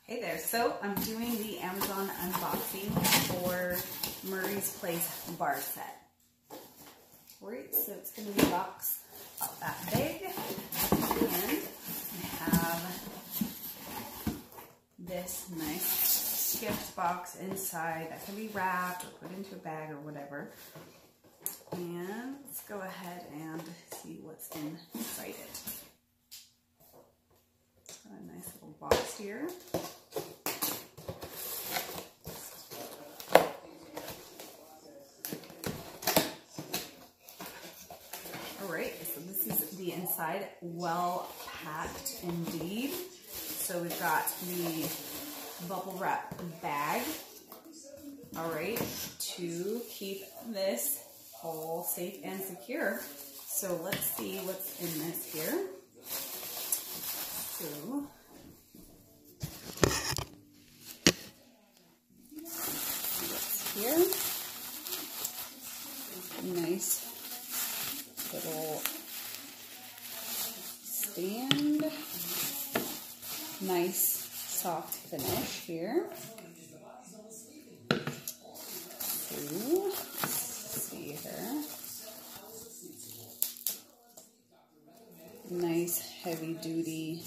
Hey there, so I'm doing the Amazon unboxing for Murray's Place bar set. Alright, so it's going to be a box about that big, and I have this nice gift box inside that can be wrapped or put into a bag or whatever. And let's go ahead and see what's inside it. Got a nice little box here. Alright, so this is the inside, well packed indeed. So we've got the bubble wrap bag, alright, to keep this all safe and secure. So let's see what's in this here. So, what's here? Nice little stand. Nice soft finish here. So, let's see here. Nice heavy duty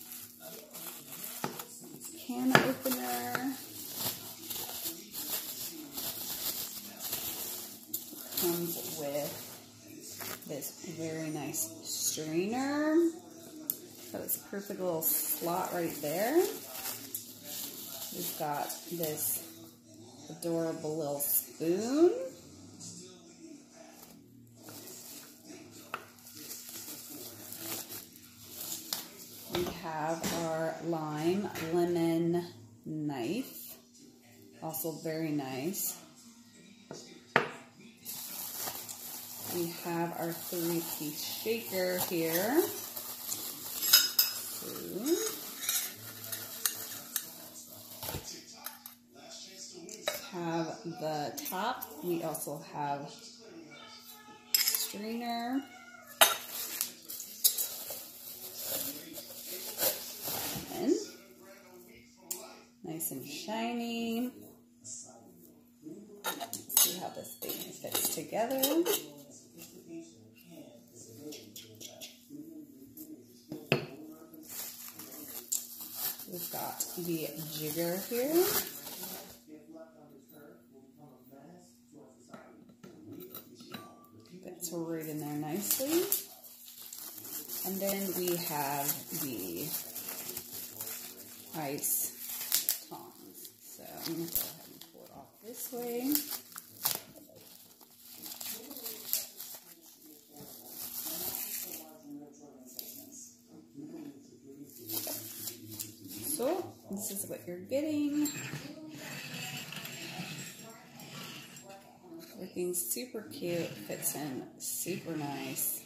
can opener. Comes with this very nice strainer. So it's a perfect little slot right there. We've got this adorable little spoon. We have our lime lemon knife, also very nice. We have our 3-piece shaker here. Have the top. We also have strainer. And nice and shiny. Let's see how this thing fits together. We've got the jigger here. Fits right in there nicely. And then we have the ice tongs. So I'm going to go ahead and pull it off this way. So this is what you're getting. Everything's super cute, fits in super nice.